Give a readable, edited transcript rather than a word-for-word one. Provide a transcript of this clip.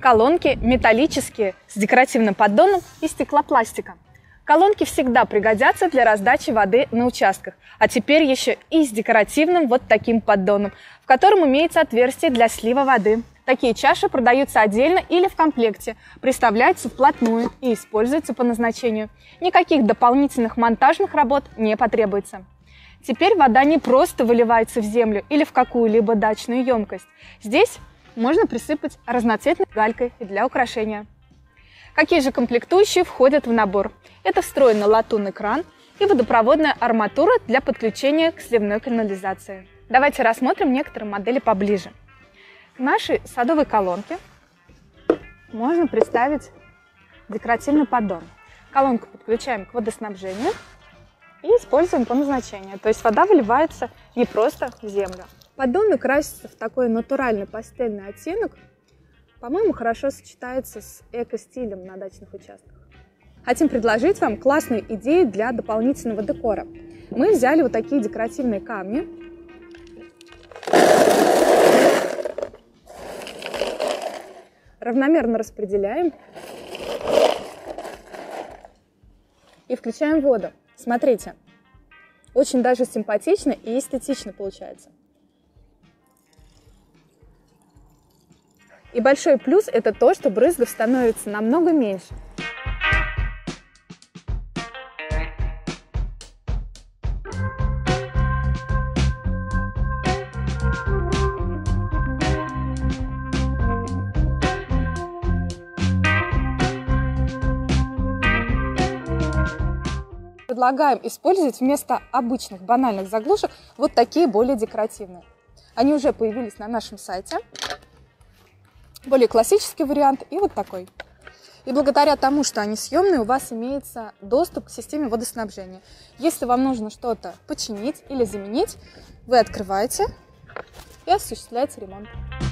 Колонки металлические с декоративным поддоном из стеклопластика. Колонки всегда пригодятся для раздачи воды на участках, а теперь еще и с декоративным вот таким поддоном, в котором имеется отверстие для слива воды. Такие чаши продаются отдельно или в комплекте, приставляются вплотную и используются по назначению. Никаких дополнительных монтажных работ не потребуется. Теперь вода не просто выливается в землю или в какую-либо дачную емкость. Здесь можно присыпать разноцветной галькой для украшения. Какие же комплектующие входят в набор? Это встроенный латунный кран и водопроводная арматура для подключения к сливной канализации. Давайте рассмотрим некоторые модели поближе. К нашей садовой колонке можно приставить декоративный поддон. Колонку подключаем к водоснабжению и используем по назначению. То есть вода выливается не просто в землю. Поддон красится в такой натуральный пастельный оттенок. По-моему, хорошо сочетается с эко-стилем на дачных участках. Хотим предложить вам классную идею для дополнительного декора. Мы взяли вот такие декоративные камни. Равномерно распределяем и включаем воду. Смотрите, очень даже симпатично и эстетично получается. И большой плюс – это то, что брызгов становится намного меньше. Предлагаем использовать вместо обычных банальных заглушек вот такие более декоративные. Они уже появились на нашем сайте. Более классический вариант и вот такой. И благодаря тому, что они съемные, у вас имеется доступ к системе водоснабжения. Если вам нужно что-то починить или заменить, вы открываете и осуществляете ремонт.